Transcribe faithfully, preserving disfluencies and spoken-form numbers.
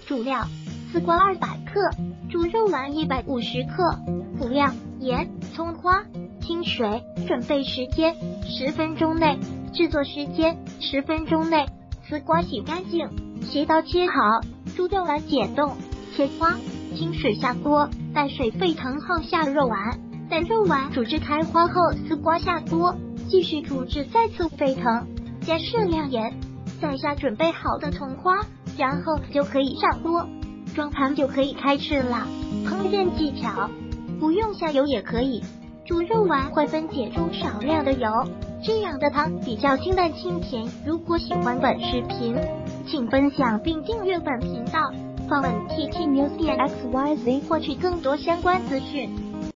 主料：丝瓜二百克，猪肉丸一百五十克。辅料：盐、葱花、清水。准备时间：十分钟内。制作时间：十分钟内。丝瓜洗干净，切刀切好。猪肉丸解冻，切花。清水下锅，待水沸腾后下肉丸。等肉丸煮至开花后，丝瓜下锅，继续煮至再次沸腾，加适量盐，再下准备好的葱花，然后就可以上锅，装盘就可以开吃了。烹饪技巧：不用下油也可以，猪肉丸会分解出少量的油，这样的汤比较清淡清甜。如果喜欢本视频，请分享并订阅本频道，访问 T T News 点 X Y Z 获取更多相关资讯。